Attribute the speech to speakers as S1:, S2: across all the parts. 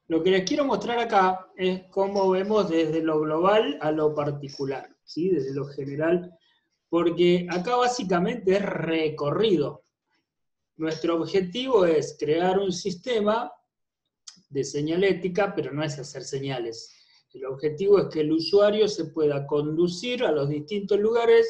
S1: Lo que les quiero mostrar acá es cómo vemos desde lo global a lo particular, ¿sí? Desde lo general, porque acá básicamente es recorrido. Nuestro objetivo es crear un sistema de señalética, pero no es hacer señales. El objetivo es que el usuario se pueda conducir a los distintos lugares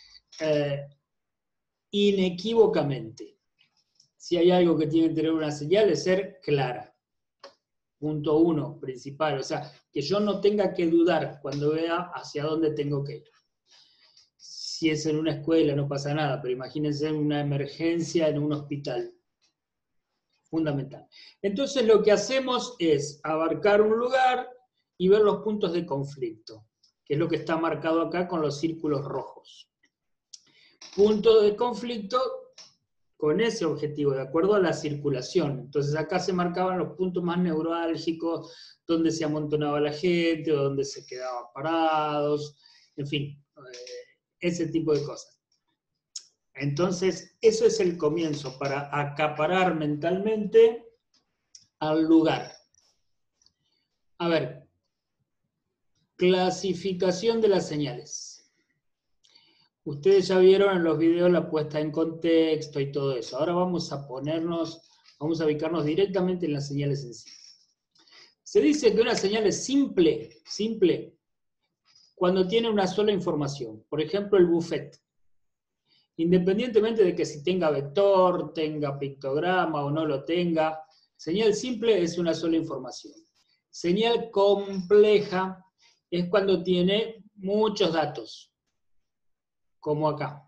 S1: inequívocamente. Si hay algo que tiene que tener una señal, es ser clara. Punto 1, principal. O sea, que yo no tenga que dudar cuando vea hacia dónde tengo que ir. Si es en una escuela no pasa nada, pero imagínense una emergencia en un hospital. Fundamental. Entonces lo que hacemos es abarcar un lugar y ver los puntos de conflicto, que es lo que está marcado acá con los círculos rojos. Punto de conflicto con ese objetivo, de acuerdo a la circulación. Entonces acá se marcaban los puntos más neurálgicos, donde se amontonaba la gente, o donde se quedaban parados, en fin, ese tipo de cosas. Entonces, eso es el comienzo, para acaparar mentalmente al lugar. A ver, clasificación de las señales. Ustedes ya vieron en los videos la puesta en contexto y todo eso. Ahora vamos a ubicarnos directamente en las señales en sí. Se dice que una señal es simple, cuando tiene una sola información. Por ejemplo, el buffet. Independientemente de que si tenga vector, tenga pictograma o no lo tenga, señal simple es una sola información. Señal compleja es cuando tiene muchos datos, como acá.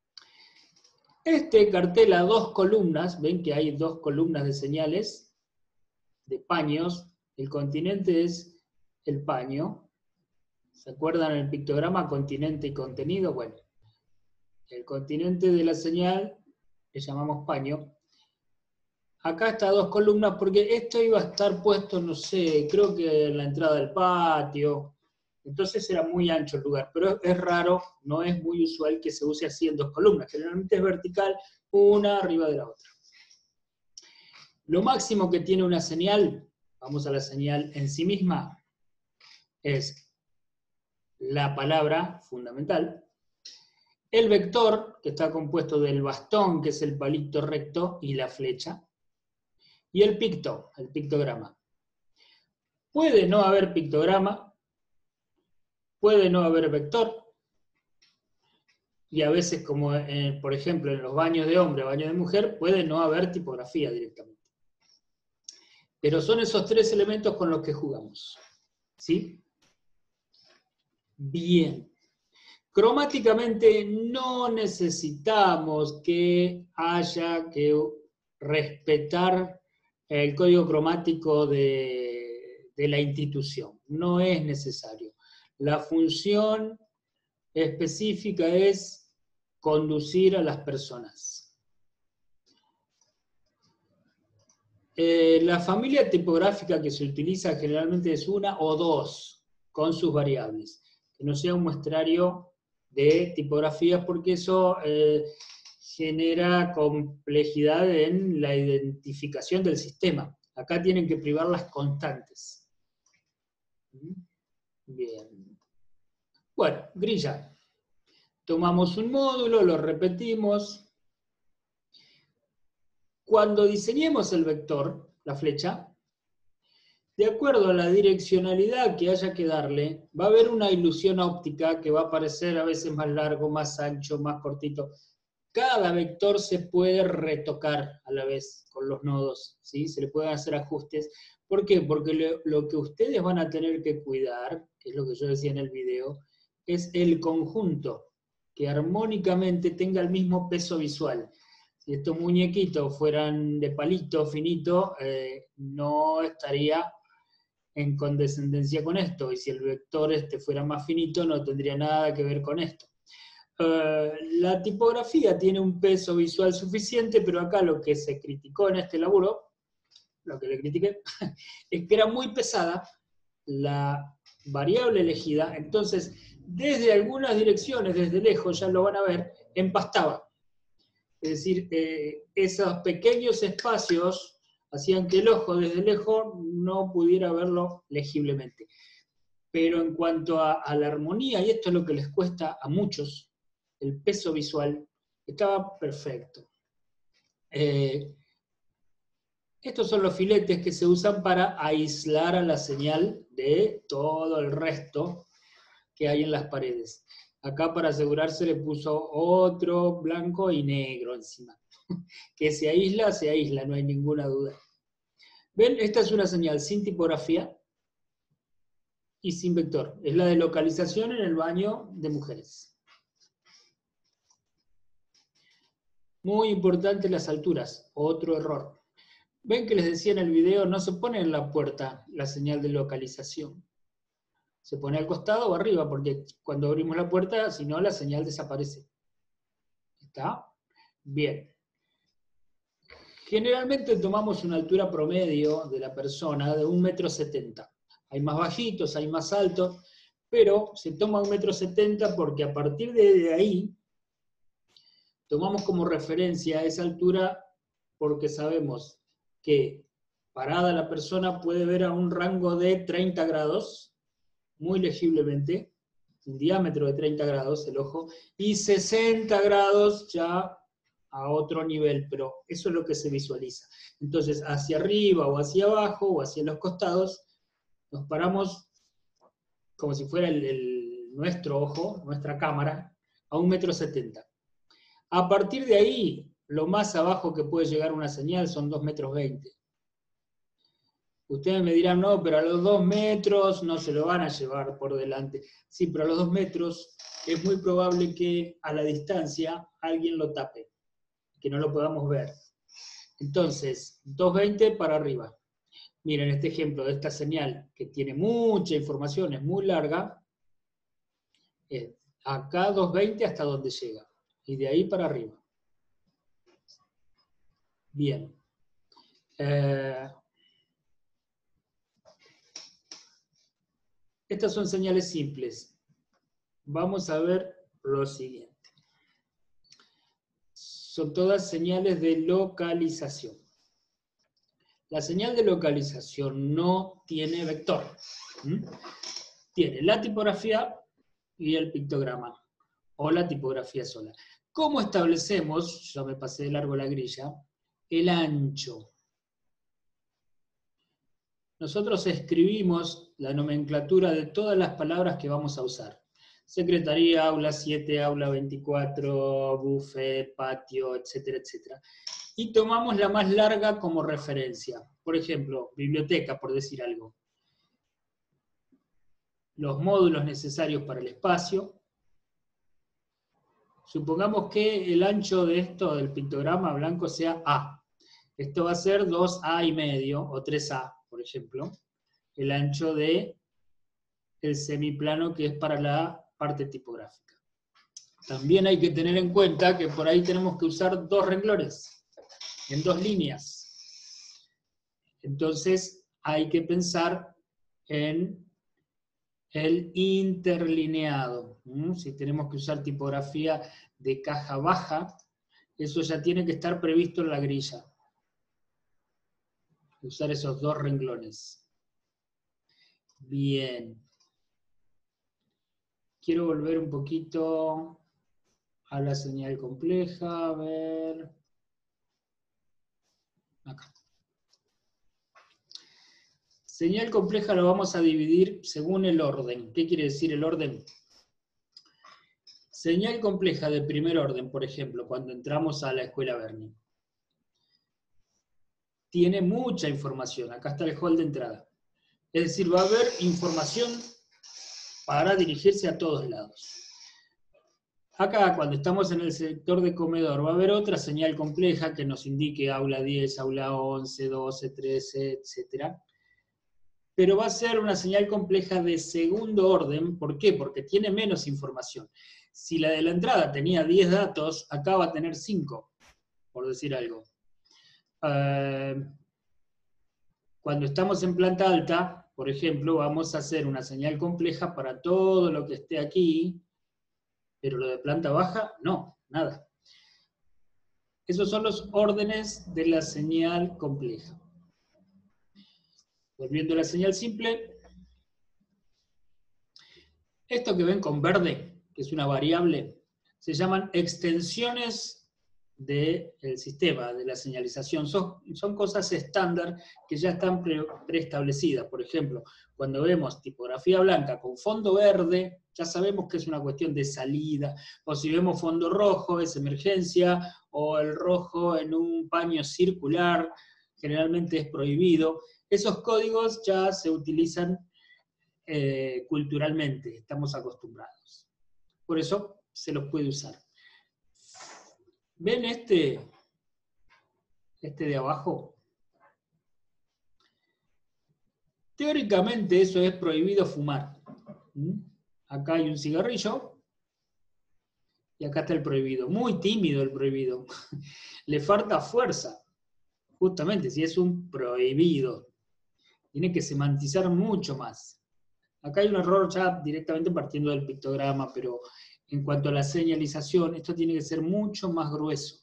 S1: Este cartel a 2 columnas, ven que hay 2 columnas de señales, de paños. El continente es el paño. ¿Se acuerdan el pictograma continente y contenido? Bueno, el continente de la señal le llamamos paño. Acá está 2 columnas porque esto iba a estar puesto, no sé, creo que en la entrada del patio. Entonces era muy ancho el lugar, pero es raro, no es muy usual que se use así en 2 columnas. Generalmente es vertical, una arriba de la otra. Lo máximo que tiene una señal, vamos a la señal en sí misma, es la palabra fundamental, el vector, que está compuesto del bastón, que es el palito recto, y la flecha, y el pictograma. Puede no haber pictograma, puede no haber vector, y a veces, como por ejemplo en los baños de hombre, baños de mujer, puede no haber tipografía directamente. Pero son esos 3 elementos con los que jugamos. ¿Sí? Bien. Cromáticamente no necesitamos que haya que respetar el código cromático de la institución. No es necesario. La función específica es conducir a las personas. La familia tipográfica que se utiliza generalmente es 1 o 2, con sus variables. Que no sea un muestrario de tipografías, porque eso genera complejidad en la identificación del sistema. Acá tienen que privar las constantes. Bien. Bueno, grilla. Tomamos un módulo, lo repetimos. Cuando diseñemos el vector, la flecha, de acuerdo a la direccionalidad que haya que darle, va a haber una ilusión óptica que va a aparecer a veces más largo, más ancho, más cortito. Cada vector se puede retocar a la vez con los nodos, ¿sí? Se le pueden hacer ajustes. ¿Por qué? Porque lo que ustedes van a tener que cuidar, que es lo que yo decía en el video, es el conjunto, que armónicamente tenga el mismo peso visual. Si estos muñequitos fueran de palito finito, no estaría en condescendencia con esto, y si el vector fuera más finito, no tendría nada que ver con esto. La tipografía tiene un peso visual suficiente, pero acá lo que se criticó en este laburo, lo que le critiqué, es que era muy pesada la variable elegida. Entonces, desde algunas direcciones, desde lejos, ya lo van a ver, empastaba. Es decir, esos pequeños espacios hacían que el ojo desde lejos no pudiera verlo legiblemente. Pero en cuanto a la armonía, y esto es lo que les cuesta a muchos, el peso visual estaba perfecto. Estos son los filetes que se usan para aislar a la señal de todo el resto que hay en las paredes. Acá para asegurarse le puso otro blanco y negro encima. Que se aísla, no hay ninguna duda. ¿Ven? Esta es una señal sin tipografía y sin vector. Es la de localización en el baño de mujeres. Muy importante las alturas, otro error. Ven que les decía en el video, no se pone en la puerta la señal de localización. Se pone al costado o arriba, porque cuando abrimos la puerta, si no, la señal desaparece. ¿Está? Bien. Generalmente tomamos una altura promedio de la persona de 1,70 m. Hay más bajitos, hay más altos, pero se toma 1,70 m porque a partir de ahí tomamos como referencia esa altura porque sabemos que parada la persona puede ver a un rango de 30 grados, muy legiblemente, un diámetro de 30 grados el ojo, y 60 grados ya a otro nivel, pero eso es lo que se visualiza. Entonces, hacia arriba o hacia abajo o hacia los costados, nos paramos como si fuera nuestro ojo, nuestra cámara, a 1,70 m. A partir de ahí, lo más abajo que puede llegar una señal son 2,20 m. Ustedes me dirán, no, pero a los 2 metros no se lo van a llevar por delante. Sí, pero a los 2 metros es muy probable que a la distancia alguien lo tape, que no lo podamos ver. Entonces, 2,20 para arriba. Miren este ejemplo de esta señal que tiene mucha información, es muy larga. Acá 2,20 hasta donde llega. Y de ahí para arriba. Bien. Estas son señales simples. Vamos a ver lo siguiente. Son todas señales de localización. La señal de localización no tiene vector. Tiene la tipografía y el pictograma, o la tipografía sola. ¿Cómo establecemos, ya me pasé de largo la grilla, el ancho? Nosotros escribimos la nomenclatura de todas las palabras que vamos a usar. Secretaría, aula 7, aula 24, buffet, patio, etcétera, etcétera. Y tomamos la más larga como referencia. Por ejemplo, biblioteca, por decir algo. Los módulos necesarios para el espacio. Supongamos que el ancho de esto, del pictograma blanco, sea A. Esto va a ser 2A,5 o 3A, por ejemplo. El ancho de el semiplano que es para la parte tipográfica. También hay que tener en cuenta que por ahí tenemos que usar 2 renglones, en 2 líneas. Entonces hay que pensar en el interlineado. Si tenemos que usar tipografía de caja baja, eso ya tiene que estar previsto en la grilla. Usar esos 2 renglones. Bien. Quiero volver un poquito a la señal compleja, a ver. Acá. Señal compleja lo vamos a dividir según el orden. ¿Qué quiere decir el orden? Señal compleja de primer orden, por ejemplo, cuando entramos a la escuela Berni. Tiene mucha información. Acá está el hall de entrada. Es decir, va a haber información para dirigirse a todos lados. Acá, cuando estamos en el sector de comedor, va a haber otra señal compleja que nos indique aula 10, aula 11, 12, 13, etc. Pero va a ser una señal compleja de segundo orden. ¿Por qué? Porque tiene menos información. Si la de la entrada tenía 10 datos, acá va a tener 5, por decir algo. Cuando estamos en planta alta, por ejemplo, vamos a hacer una señal compleja para todo lo que esté aquí, pero lo de planta baja, no, nada. Esos son los órdenes de la señal compleja. Volviendo a la señal simple, esto que ven con verde, que es una variable, se llaman extensiones del sistema, de la señalización. Son cosas estándar que ya están preestablecidas. Por ejemplo, cuando vemos tipografía blanca con fondo verde, ya sabemos que es una cuestión de salida, o si vemos fondo rojo es emergencia, o el rojo en un paño circular, generalmente es prohibido. Esos códigos ya se utilizan culturalmente, estamos acostumbrados. Por eso se los puede usar. ¿Ven este de abajo? Teóricamente eso es prohibido fumar. Acá hay un cigarrillo y acá está el prohibido. Muy tímido el prohibido. Le falta fuerza. Justamente, si es un prohibido. Tiene que semantizar mucho más. Acá hay un error ya directamente partiendo del pictograma, pero en cuanto a la señalización, esto tiene que ser mucho más grueso.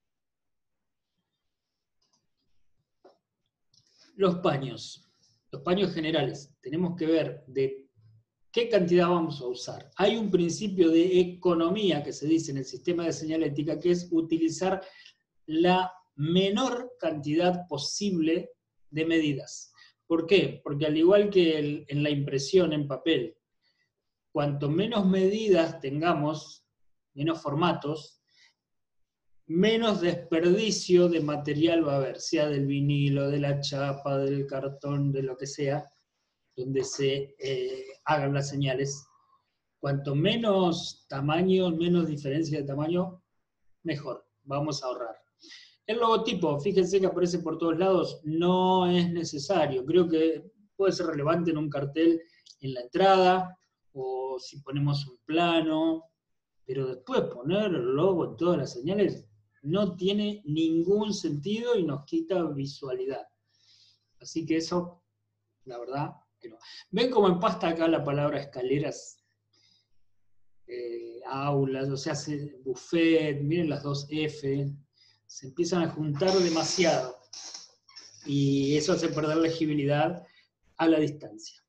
S1: Los paños generales, tenemos que ver de qué cantidad vamos a usar. Hay un principio de economía que se dice en el sistema de señalética, que es utilizar la menor cantidad posible de medidas. ¿Por qué? Porque al igual que en la impresión en papel, cuanto menos medidas tengamos, menos formatos, menos desperdicio de material va a haber, sea del vinilo, de la chapa, del cartón, de lo que sea, donde se hagan las señales. Cuanto menos tamaño, menos diferencia de tamaño, mejor, vamos a ahorrar. El logotipo, fíjense que aparece por todos lados, no es necesario. Creo que puede ser relevante en un cartel en la entrada, o si ponemos un plano, pero después poner el logo en todas las señales no tiene ningún sentido y nos quita visualidad. Así que eso, la verdad, que no. ¿Ven cómo empasta acá la palabra escaleras? Aulas, o sea, buffet, miren las dos F, se empiezan a juntar demasiado. Y eso hace perder legibilidad a la distancia.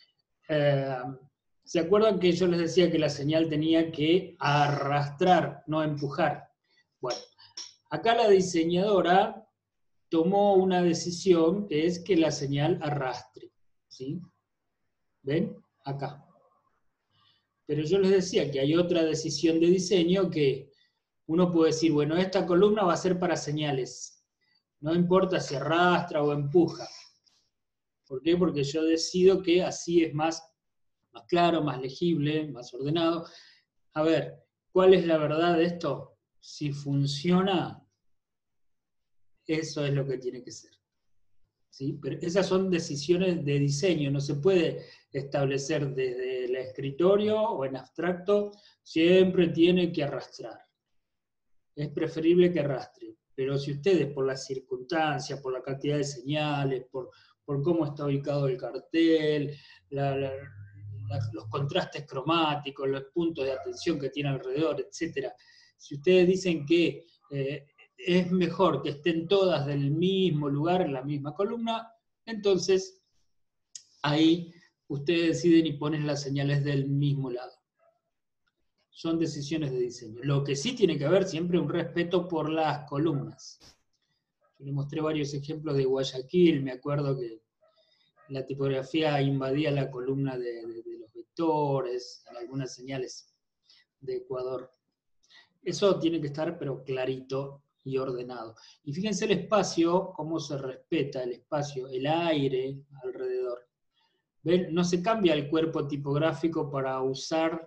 S1: ¿Se acuerdan que yo les decía que la señal tenía que arrastrar, no empujar? Bueno, acá la diseñadora tomó una decisión que es que la señal arrastre. ¿Sí? ¿Ven? Acá. Pero yo les decía que hay otra decisión de diseño que uno puede decir, bueno, esta columna va a ser para señales. No importa si arrastra o empuja. ¿Por qué? Porque yo decido que así es más claro, más legible, más ordenado. A ver, ¿cuál es la verdad de esto? Si funciona, eso es lo que tiene que ser. ¿Sí? Pero esas son decisiones de diseño, no se puede establecer desde el escritorio o en abstracto, siempre tiene que arrastrar. Es preferible que arrastre, pero si ustedes por las circunstancias, por la cantidad de señales, por cómo está ubicado el cartel, los contrastes cromáticos, los puntos de atención que tiene alrededor, etc. Si ustedes dicen que es mejor que estén todas del mismo lugar, en la misma columna, entonces ahí ustedes deciden y ponen las señales del mismo lado. Son decisiones de diseño. Lo que sí tiene que haber siempre un respeto por las columnas. Yo les mostré varios ejemplos de Guayaquil, me acuerdo que la tipografía invadía la columna de los vectores, en algunas señales de Ecuador. Eso tiene que estar, pero clarito y ordenado. Y fíjense el espacio, cómo se respeta el espacio, el aire alrededor. ¿Ven? No se cambia el cuerpo tipográfico para usar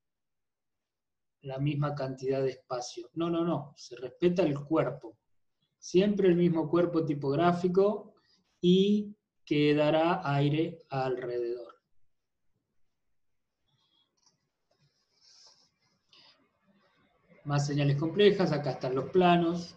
S1: la misma cantidad de espacio. No, no, no. Se respeta el cuerpo. Siempre el mismo cuerpo tipográfico y quedará aire alrededor. Más señales complejas, acá están los planos.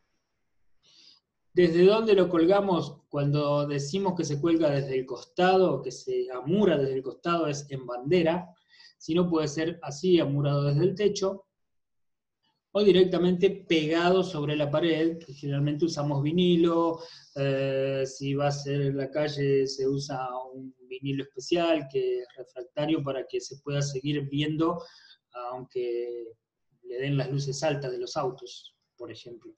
S1: ¿Desde dónde lo colgamos? Cuando decimos que se cuelga desde el costado, que se amura desde el costado, es en bandera. Si no, puede ser así, amurado desde el techo. o directamente pegado sobre la pared, que generalmente usamos vinilo, si va a ser en la calle se usa un vinilo especial que es refractario para que se pueda seguir viendo aunque le den las luces altas de los autos, por ejemplo.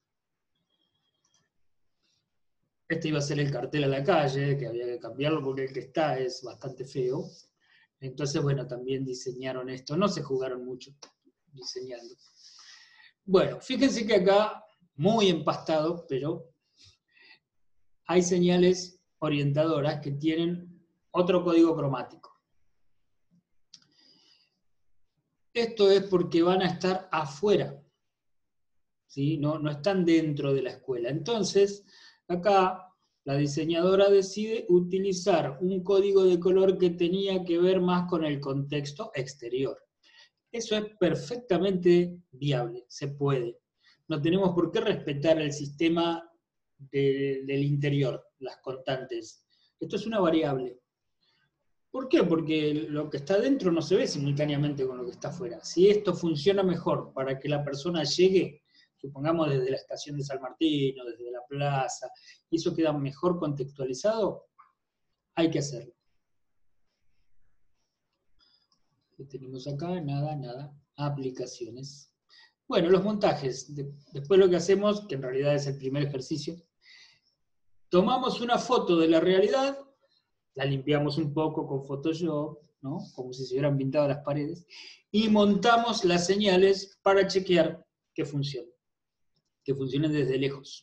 S1: Este iba a ser el cartel a la calle, que había que cambiarlo porque el que está es bastante feo. Entonces, bueno, también diseñaron esto. No se jugaron mucho diseñando. Bueno, fíjense que acá, muy empastado, pero hay señales orientadoras que tienen otro código cromático. Esto es porque van a estar afuera, ¿sí? No están dentro de la escuela. Entonces, acá la diseñadora decide utilizar un código de color que tenía que ver más con el contexto exterior. Eso es perfectamente viable, se puede. No tenemos por qué respetar el sistema del interior, las constantes. Esto es una variable. ¿Por qué? Porque lo que está dentro no se ve simultáneamente con lo que está afuera. Si esto funciona mejor para que la persona llegue, supongamos desde la estación de San Martín o desde la plaza, y eso queda mejor contextualizado, hay que hacerlo. ¿Qué tenemos acá? Nada. Aplicaciones. Bueno, los montajes. Después lo que hacemos, que en realidad es el primer ejercicio, tomamos una foto de la realidad, la limpiamos un poco con Photoshop, ¿no? Como si se hubieran pintado las paredes, y montamos las señales para chequear que funcionen desde lejos.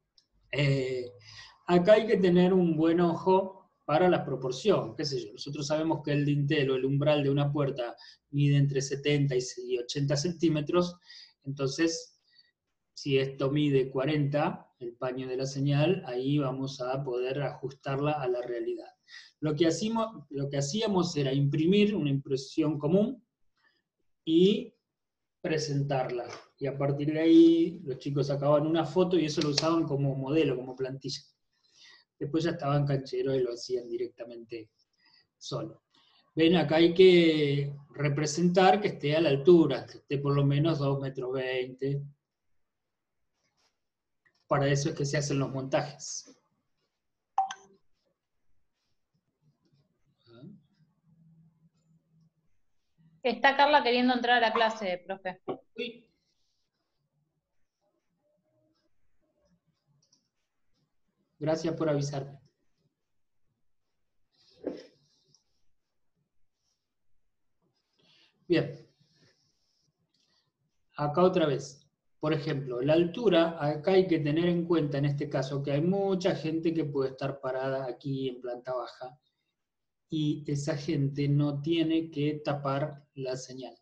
S1: Acá hay que tener un buen ojo para la proporción, qué sé yo. Nosotros sabemos que el dintel o el umbral de una puerta mide entre 70 y 80 centímetros, entonces, si esto mide 40, el paño de la señal, ahí vamos a poder ajustarla a la realidad. Lo que hacíamos era imprimir una impresión común y presentarla. Y a partir de ahí, los chicos sacaban una foto y eso lo usaban como modelo, como plantilla. Después ya estaban cancheros y lo hacían directamente solo. Ven, acá hay que representar que esté a la altura, que esté por lo menos 2,20 m. Para eso es que se hacen los montajes.
S2: Está Carla queriendo entrar a la clase, profe.
S1: Uy. Gracias por avisarme. Bien. Acá otra vez. Por ejemplo, la altura, acá hay que tener en cuenta en este caso que hay mucha gente que puede estar parada aquí en planta baja y esa gente no tiene que tapar la señal.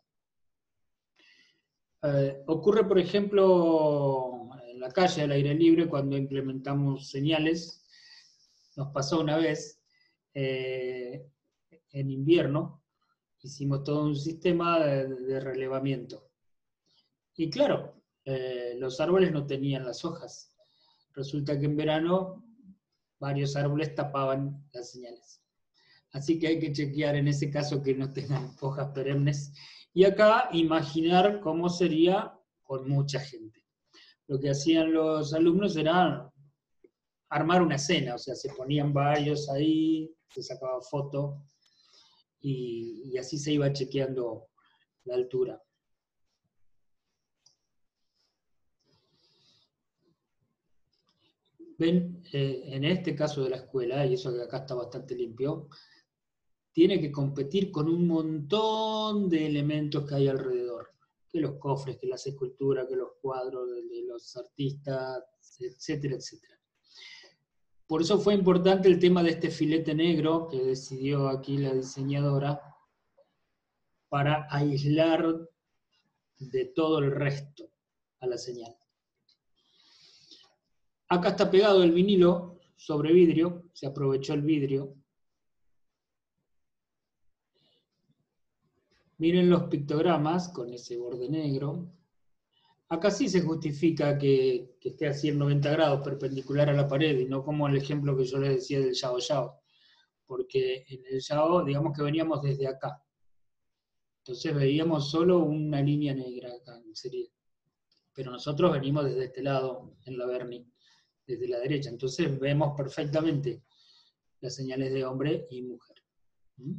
S1: Ocurre, por ejemplo, en la calle al aire libre cuando implementamos señales. Nos pasó una vez en invierno, hicimos todo un sistema de relevamiento. Y claro, los árboles no tenían las hojas. Resulta que en verano varios árboles tapaban las señales. Así que hay que chequear en ese caso que no tengan hojas perennes. Y acá imaginar cómo sería con mucha gente. Lo que hacían los alumnos era armar una escena, o sea, se ponían varios ahí, se sacaba foto y así se iba chequeando la altura. Ven, en este caso de la escuela, y eso que acá está bastante limpio, tiene que competir con un montón de elementos que hay alrededor. Que los cofres, que las esculturas, que los cuadros de los artistas, etcétera, etcétera. Por eso fue importante el tema de este filete negro que decidió aquí la diseñadora para aislar de todo el resto a la señal. Acá está pegado el vinilo sobre vidrio, se aprovechó el vidrio. Miren los pictogramas con ese borde negro. Acá sí se justifica que esté así en 90 grados perpendicular a la pared y no como el ejemplo que yo les decía del Yao Yao. Porque en el Yao, digamos que veníamos desde acá. Entonces veíamos solo una línea negra acá, sería. Pero nosotros venimos desde este lado, en la Berni, desde la derecha. Entonces vemos perfectamente las señales de hombre y mujer. ¿Mm?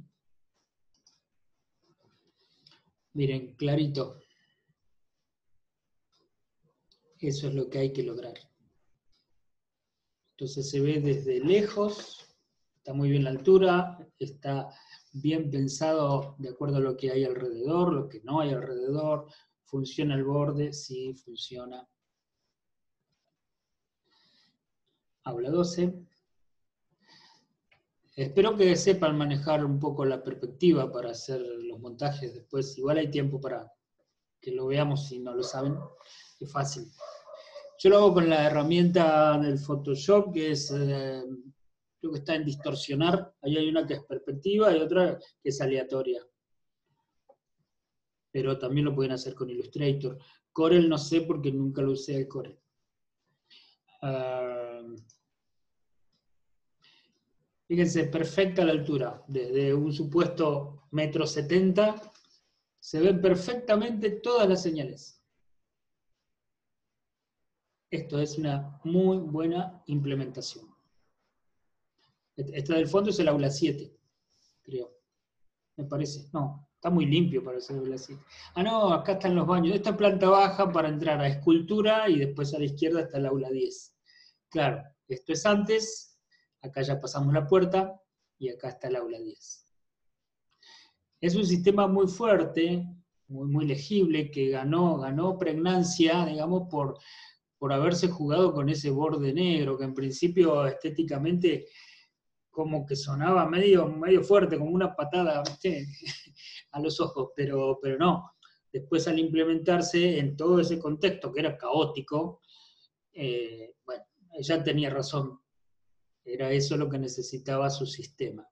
S1: Miren, clarito. Eso es lo que hay que lograr. Entonces se ve desde lejos, está muy bien la altura, está bien pensado de acuerdo a lo que hay alrededor, lo que no hay alrededor. ¿Funciona el borde? Sí, funciona. Aula 12. Espero que sepan manejar un poco la perspectiva para hacer los montajes después. Igual hay tiempo para que lo veamos si no lo saben. Es fácil. Yo lo hago con la herramienta del Photoshop, que es, creo que está en distorsionar. Ahí hay una que es perspectiva y otra que es aleatoria. Pero también lo pueden hacer con Illustrator. Corel no sé porque nunca lo usé el Corel. Fíjense, perfecta la altura. Desde un supuesto 1,70 m se ven perfectamente todas las señales. Esto es una muy buena implementación. Esta del fondo es el aula 7, creo. Me parece. No, está muy limpio para ser aula 7. Ah, no, acá están los baños. Esta planta baja para entrar a escultura y después a la izquierda está el aula 10. Claro, esto es antes. Acá ya pasamos la puerta y acá está el aula 10. Es un sistema muy fuerte, muy legible, que ganó pregnancia, digamos, por haberse jugado con ese borde negro, que en principio estéticamente como que sonaba medio fuerte, como una patada, ¿viste? A los ojos, pero no. Después al implementarse en todo ese contexto que era caótico, bueno, ella tenía razón, era eso lo que necesitaba su sistema.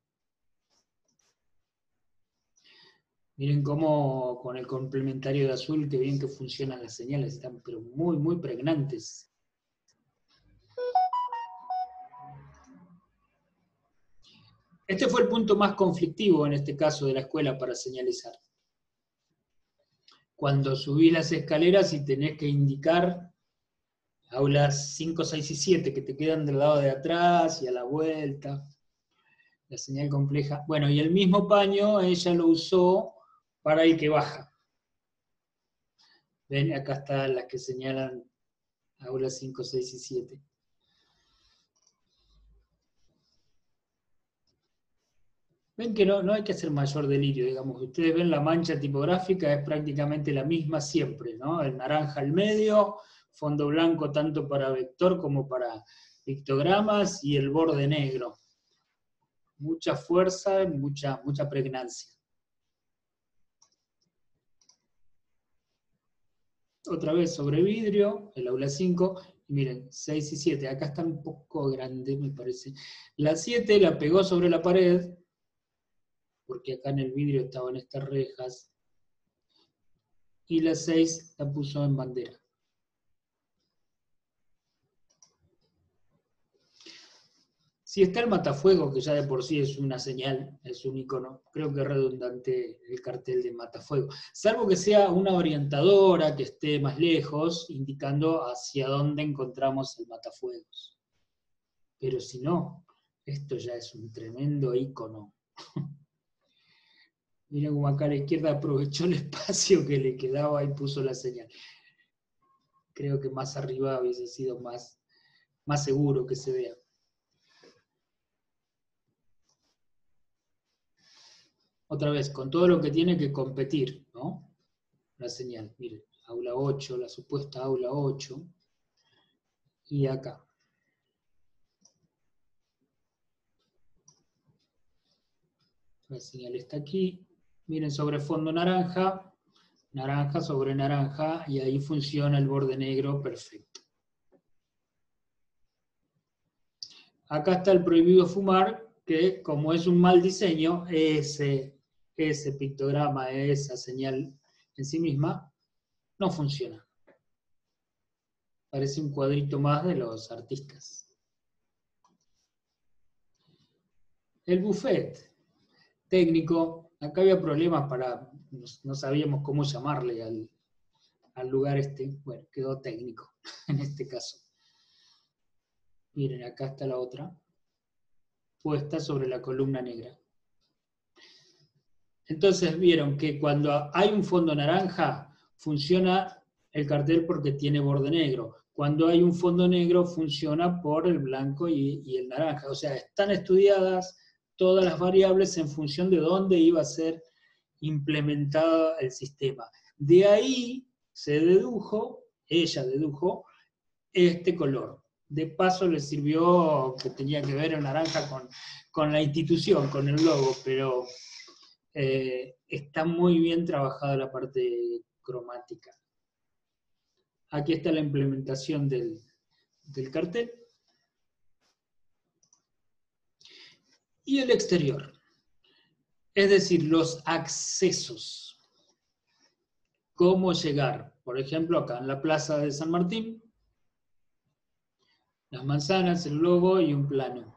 S1: Miren cómo con el complementario de azul, qué bien que funcionan las señales, están pero muy pregnantes. Este fue el punto más conflictivo en este caso de la escuela para señalizar. Cuando subís las escaleras y tenés que indicar aulas 5, 6 y 7 que te quedan del lado de atrás y a la vuelta, la señal compleja. Bueno, y el mismo paño ella lo usó para el que baja. Ven, acá están las que señalan aulas 5, 6 y 7. Ven que no hay que hacer mayor delirio, digamos. Ustedes ven la mancha tipográfica, es prácticamente la misma siempre, ¿no? El naranja al medio, fondo blanco tanto para vector como para pictogramas, y el borde negro. Mucha fuerza, mucha pregnancia. Otra vez sobre vidrio, el aula 5, y miren, 6 y 7, acá está un poco grande, me parece. La 7 la pegó sobre la pared, porque acá en el vidrio estaban estas rejas, y la 6 la puso en bandera. Si está el matafuego, que ya de por sí es una señal, es un icono, creo que es redundante el cartel de matafuego. Salvo que sea una orientadora que esté más lejos, indicando hacia dónde encontramos el matafuegos. Pero si no, esto ya es un tremendo icono. Miren cómo acá a la izquierda aprovechó el espacio que le quedaba y puso la señal. Creo que más arriba hubiese sido más seguro que se vea. Otra vez, con todo lo que tiene que competir, ¿no? La señal, miren, aula 8, la supuesta aula 8, y acá. La señal está aquí, miren, sobre fondo naranja, naranja sobre naranja, y ahí funciona el borde negro perfecto. Acá está el prohibido fumar, que como es un mal diseño, ese pictograma, esa señal en sí misma, no funciona. Parece un cuadrito más de los artistas. El buffet técnico, acá había problemas no sabíamos cómo llamarle al lugar bueno, quedó técnico en este caso. Miren, acá está la otra, puesta sobre la columna negra. Entonces vieron que cuando hay un fondo naranja, funciona el cartel porque tiene borde negro. Cuando hay un fondo negro, funciona por el blanco y el naranja. O sea, están estudiadas todas las variables en función de dónde iba a ser implementado el sistema. De ahí ella dedujo este color. De paso le sirvió que tenía que ver el naranja con la institución, con el logo, pero está muy bien trabajada la parte cromática. Aquí está la implementación del cartel. Y el exterior. Es decir, los accesos. Cómo llegar. Por ejemplo, acá en la plaza de San Martín, las manzanas, el logo y un plano.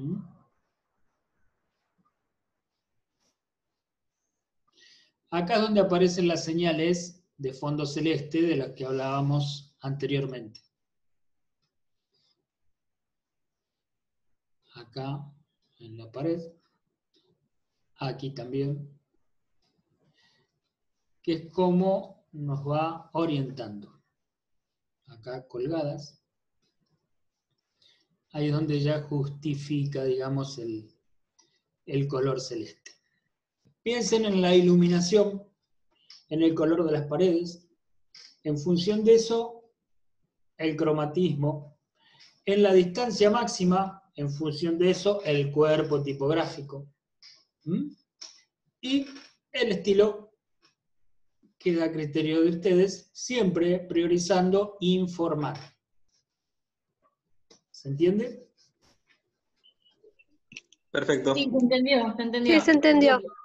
S1: Acá es donde aparecen las señales de fondo celeste de las que hablábamos anteriormente. Acá en la pared. Aquí también. Que es como nos va orientando. Acá colgadas. Ahí es donde ya justifica, digamos, el color celeste. Piensen en la iluminación, en el color de las paredes. En función de eso, el cromatismo. En la distancia máxima, en función de eso, el cuerpo tipográfico. Y el estilo queda a criterio de ustedes, siempre priorizando informar. ¿Se entiende?
S3: Perfecto.
S2: Sí, se entendió, se entendió.
S4: Sí, se entendió.